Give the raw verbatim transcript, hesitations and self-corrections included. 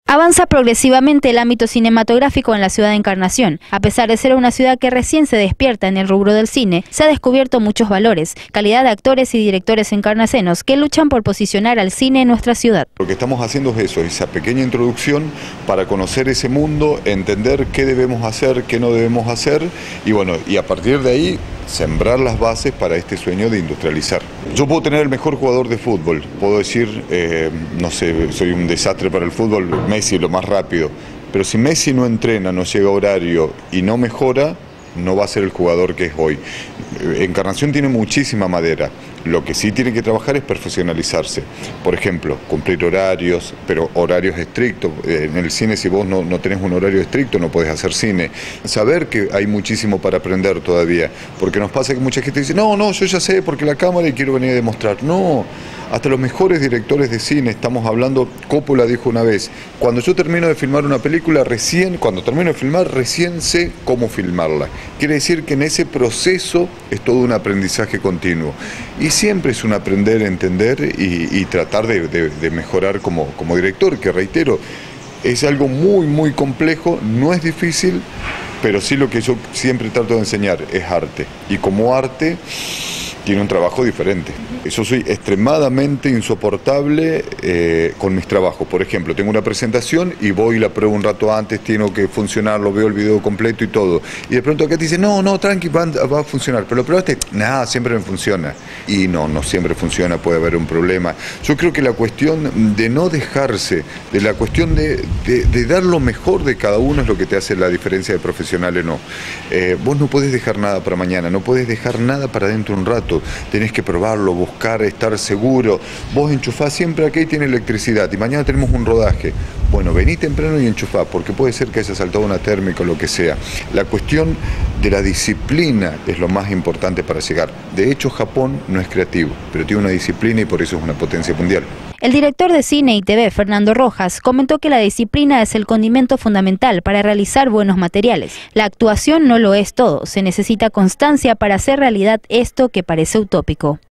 Avanza progresivamente el ámbito cinematográfico en la ciudad de Encarnación. A pesar de ser una ciudad que recién se despierta en el rubro del cine, se ha descubierto muchos valores, calidad de actores y directores encarnacenos que luchan por posicionar al cine en nuestra ciudad. Lo que estamos haciendo es eso, esa pequeña introducción para conocer ese mundo, entender qué debemos hacer, qué no debemos hacer y bueno, y a partir de ahí sembrar las bases para este sueño de industrializar. Yo puedo tener el mejor jugador de fútbol, puedo decir, eh, no sé, soy un desastre para el fútbol, Messi lo más rápido, pero si Messi no entrena, no llega a horario y no mejora, no va a ser el jugador que es hoy. Encarnación tiene muchísima madera, lo que sí tiene que trabajar es profesionalizarse. Por ejemplo, cumplir horarios, pero horarios estrictos. En el cine, si vos no, no tenés un horario estricto, no podés hacer cine. Saber que hay muchísimo para aprender todavía, porque nos pasa que mucha gente dice, no, no, yo ya sé porque la cámara y quiero venir a demostrar. No, hasta los mejores directores de cine, estamos hablando, Coppola dijo una vez, cuando yo termino de filmar una película, recién, cuando termino de filmar, recién sé cómo filmarla. Quiere decir que en ese proceso es todo un aprendizaje continuo. Y siempre es un aprender, entender y, y tratar de, de, de mejorar como, como director, que reitero, es algo muy, muy complejo, no es difícil, pero sí lo que yo siempre trato de enseñar es arte. Y como arte tiene un trabajo diferente. Yo soy extremadamente insoportable eh, con mis trabajos. Por ejemplo, tengo una presentación y voy y la pruebo un rato antes, tengo que funcionar, lo veo el video completo y todo. Y de pronto acá te dicen, no, no, tranqui, va, va a funcionar. Pero lo probaste, nada, siempre me funciona. Y no, no siempre funciona, puede haber un problema. Yo creo que la cuestión de no dejarse, de la cuestión de, de, de dar lo mejor de cada uno es lo que te hace la diferencia de profesional o no. Eh, vos no podés dejar nada para mañana, no podés dejar nada para dentro de un rato. Tenés que probarlo, buscar, estar seguro. Vos enchufás siempre aquí tiene electricidad y mañana tenemos un rodaje. Bueno, vení temprano y enchufá, porque puede ser que haya saltado una térmica o lo que sea. La cuestión de la disciplina es lo más importante para llegar. De hecho, Japón no es creativo, pero tiene una disciplina y por eso es una potencia mundial. El director de cine y T V, Fernando Rojas, comentó que la disciplina es el condimento fundamental para realizar buenos materiales. La actuación no lo es todo, se necesita constancia para hacer realidad esto que parece utópico.